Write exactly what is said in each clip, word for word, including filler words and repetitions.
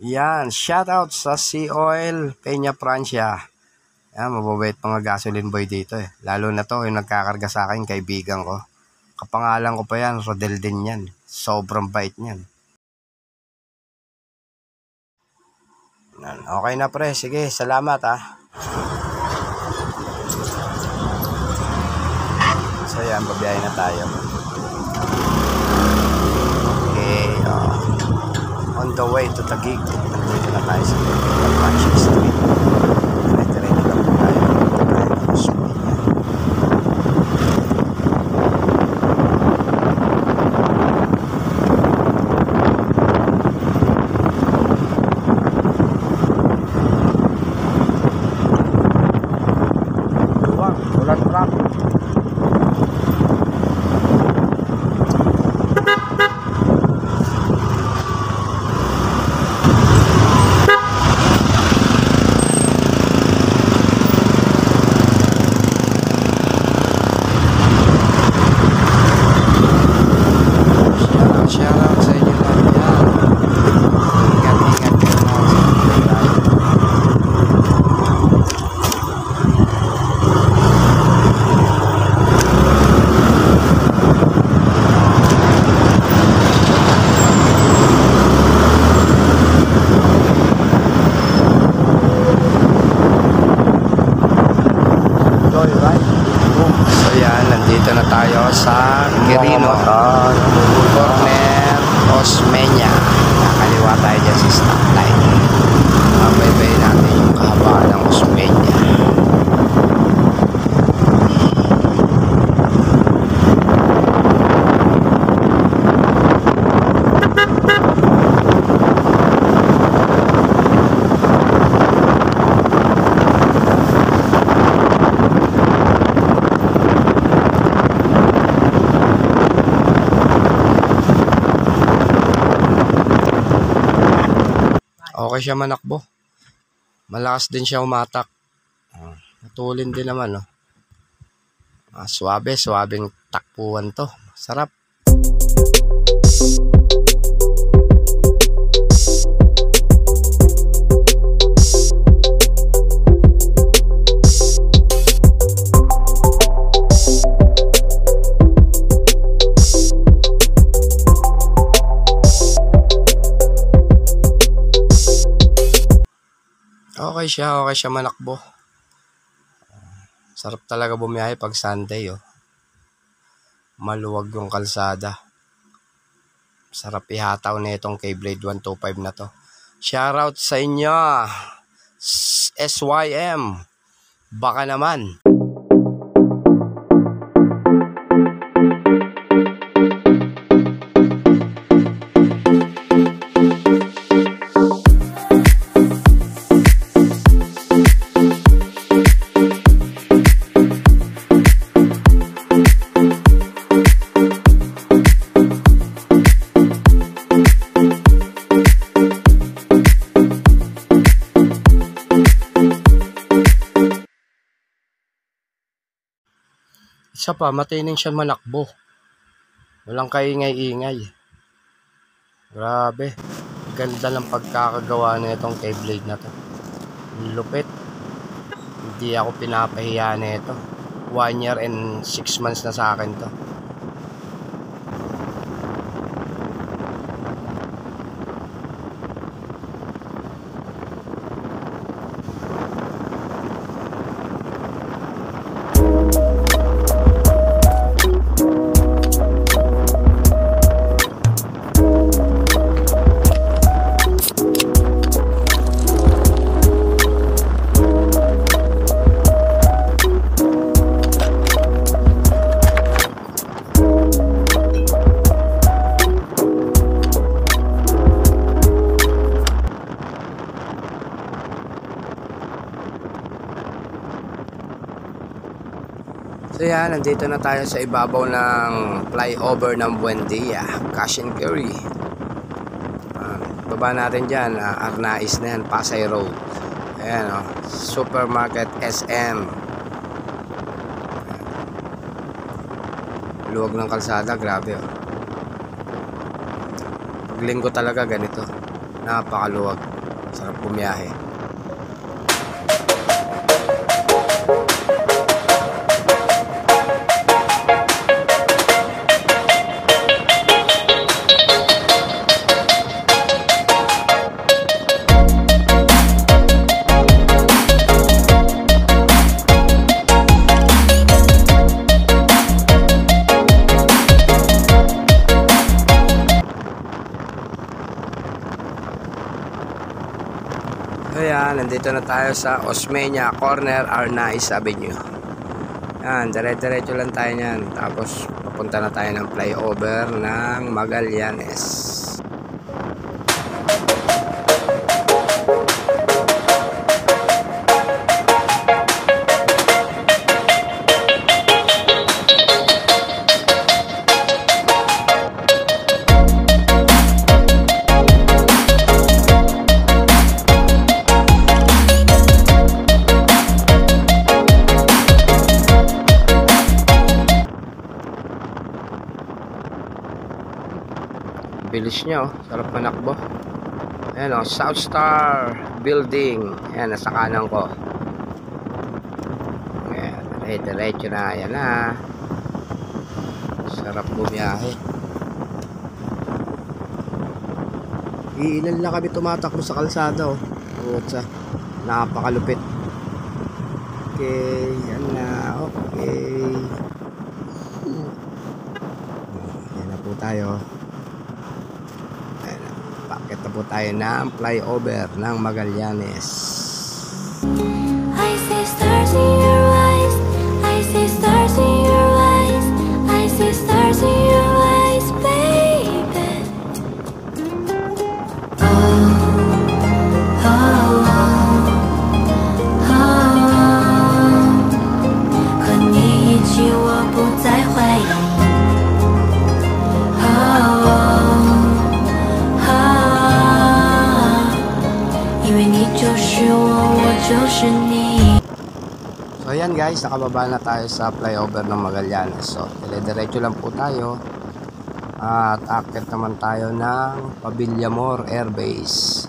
Yan, shoutout sa Sea Oil, Peña Francia. Yan, mababait mga gasoline boy dito eh. Lalo na to, yung nagkakarga sa akin, kaibigan ko. Kapangalan ko pa yan, Rodel din yan. Sobrang bait niyan. Okay na pre, sige, salamat ah. So yan, babiyahin na tayo. Okay, uh, on the way to Taguig. Nandito na tayo sa Francia Street. Diretso lang po tayo. Ulan traffic. Nandito na tayo sa Quirino, Corner Osmeña. Nakaliwa tayo dyan sa stoplight. Mabaybay natin yung kahabaan ng Osmeña. Okay siya manakbo. Malakas din siya umatak. Uh, natulin din naman, no? Uh, swabe, swabeng takpuan to. Sarap. Okay siya, okay siya manakbo. Sarap talaga bumiyahe pag Sunday, oh. Maluwag yung kalsada. Sarap ihataw na itong K-Blade one twenty-five na to. Shoutout sa inyo, S Y M. Baka naman. Isa pa, matining siya manakbo. Walang kaingay-ingay. Grabe. Ganda ng pagkakagawa na itong K-Blade na to. Lupit. Hindi ako pinapahiya na ito. One year and six months na sa akin to. So yan, nandito na tayo sa ibabaw ng flyover ng Buendia, Cash and Carry. Uh, baba natin dyan, uh, Arnaiz na yan, Pasay Road. Ayan o, oh, Supermarket S M. Luwag ng kalsada, grabe o. Oh. Paglinggo talaga ganito, napakaluwag. Sarap bumiyahe. Ayan, nandito na tayo sa Osmeña Corner, Arnaiz Avenue. Yan, dire-diretso lang tayo niyan. Tapos papunta na tayo ng flyover ng Magallanes. Bilis niya, oh. Sarap manakbo. Ayan, oh, South Star Building. Ayan, nasa kanan ko. Ayan, diretso na. Ayan na. Sarap bumiyahe. Iilan lang kami tumatakbo sa kalsada, oh. Putsa. Napakalupit. Okay, yan na. Okay. Ayan na po tayo. Bakit na po tayo ng flyover ng Magallanes. I see stars in your eyes, I see stars in your eyes, I see stars in your eyes, baby. Oh, oh, oh, oh. 和你一起我不再怀疑。 So ayan guys, nakababa na tayo sa flyover ng Magallanes. So dire-diretso lang po tayo. At akit naman tayo ng Pavillamor Air Base.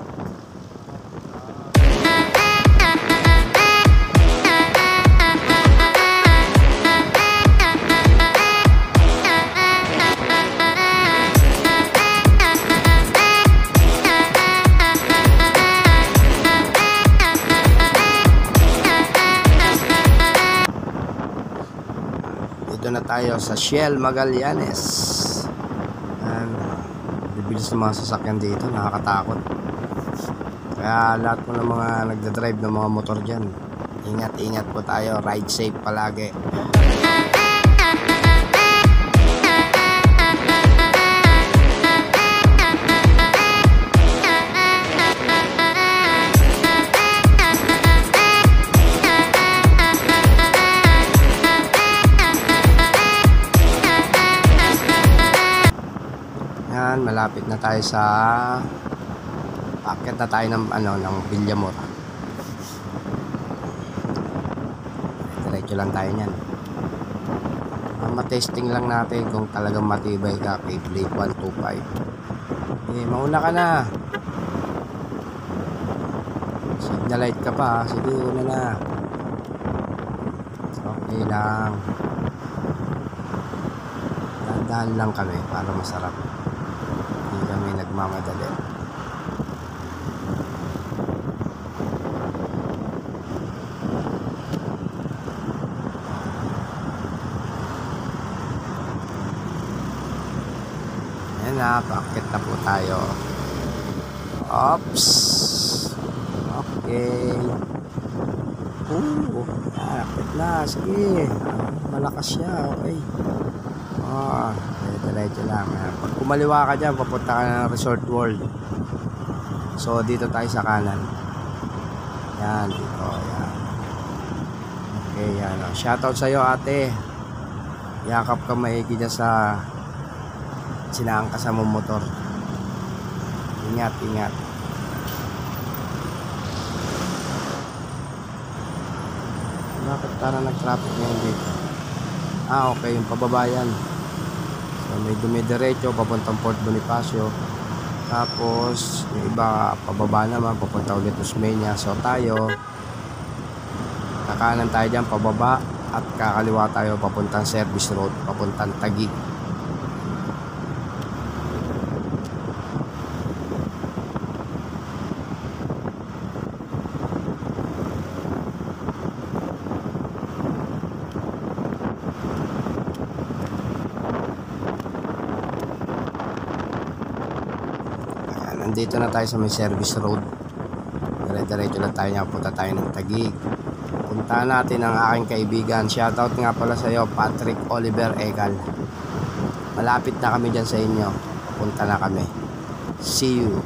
Dito na tayo sa Shell Magallanes. Ayan, bibilis ng mga sasakyan dito, nakakatakot. Kaya lahat po ng mga nagdadrive ng mga motor dyan, ingat-ingat po tayo, ride safe palagi. Malapit na tayo sa packet na tayo ng ano ng Villamor. Diretso lang tayo niyan. Ma-testing lang natin kung talagang matibay ka kay Blade one two five. Eh, mauna ka na. Signal light ka pa, sige una na. Okay lang. Dahan-dahan lang kami para masarap. Kami nagmamadali. Ayan na, paakit na po tayo. Oops. Okay. Oo, paakit na. Sige. Malakas siya. Okay. Oh, diretso lang. Pag kumaliwa ka dyan, papunta ka ng Resort World. So, dito tayo sa kanan. Yan, dito. Yan. Okay, yan. Shoutout sa'yo, ate. Yakap ka maigi dyan sa sinaang kasamang motor. Ingat, ingat. Bakit parang nag-traffic ngayon dito? Ah, okay. Yung pababayan. So, may dumidiretso papuntang Port Bonifacio. Tapos, yung iba, pababa naman, papunta ulit Osmeña. So, tayo, kakanan tayo dyan, pababa, at kakaliwa tayo, papuntang service road, papuntang Taguig. Nandito na tayo sa may service road. Dire-diretso lang tayo, punta tayo ng Taguig. Punta natin ang aking kaibigan. Shoutout nga pala sa iyo, Patrick Oliver Egal. Malapit na kami dyan sa inyo. Punta na kami. See you.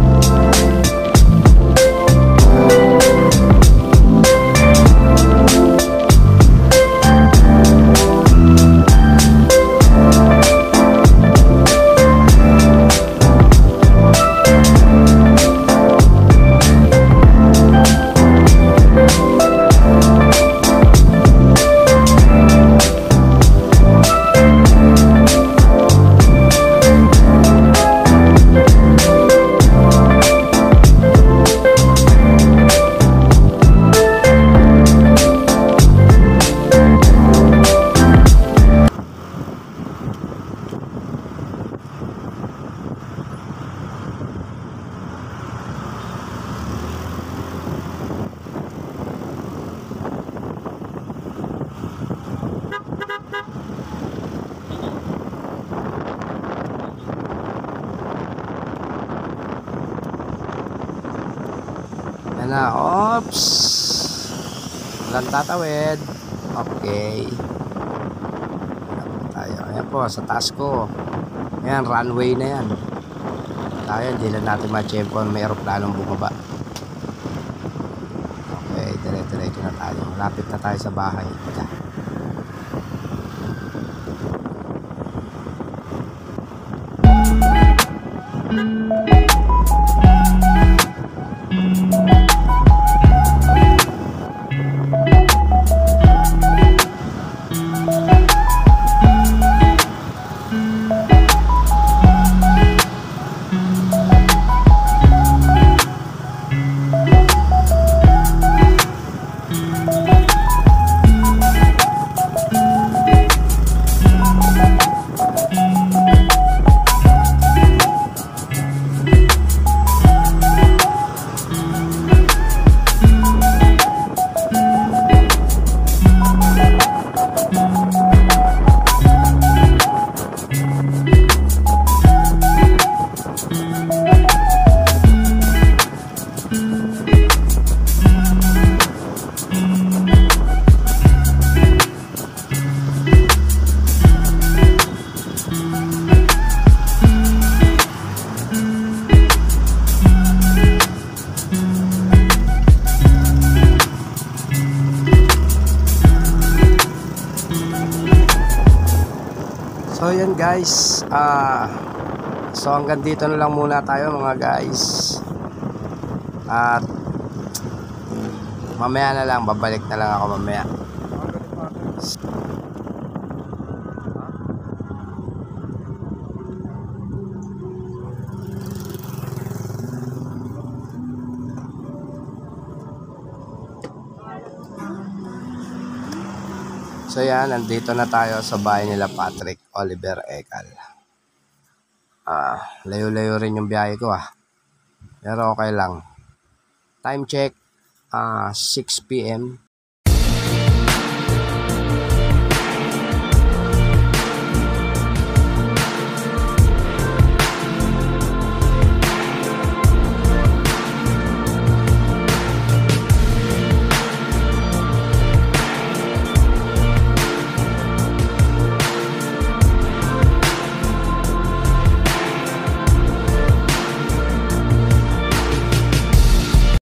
Yan na, oops, walang tatawid. Okay, tayo, ayan po, sa taas ko. Ayan, runway na yan. Tayo, hindi lang natin ma-champion, may aeroplanong bumaba. Okay, dire-diretso na tayo. Malapit na tayo sa bahay. Ika. So yan guys, ah so hanggang dito na lang muna tayo mga guys. At mamaya na lang, babalik na lang ako mamaya. So yan, nandito na tayo sa bahay nila Patrick Oliver Egal. Ah, layo-layo rin yung biyahe ko ah. Pero okay lang. Time check, ah six p m